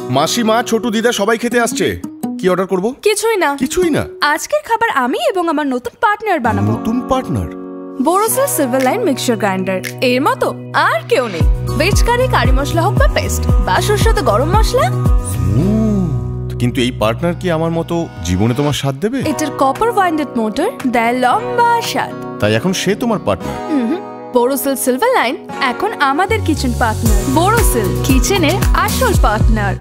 মাসিমা, ছোটু দিদা সবাই খেতে আসছে। কি অর্ডার করব? কিছুই না। কিছুই না? আজকের খাবার আমি এবং আমার নতুন পার্টনার বানাবো। নতুন partner? Borosil silver line mixture grinder. এর মতো আর কেউ নেই। ভেজ কারি, কারি মশলা হোক বা পেস্ট, বা সুস্বাদু গরম মশলা। কিন্তু এই পার্টনার কি আমার মতো জীবনে তোমার স্বাদ দেবে? এটার কপার ওয়াইন্ডেড মোটর দেয় লম্বা স্বাদ। তাই এখন সে তোমার পার্টনার? বোরোসিল সিলভার লাইন এখন আমাদের কিচেন পার্টনার। বোরোসিল কিচেনের আসল পার্টনার।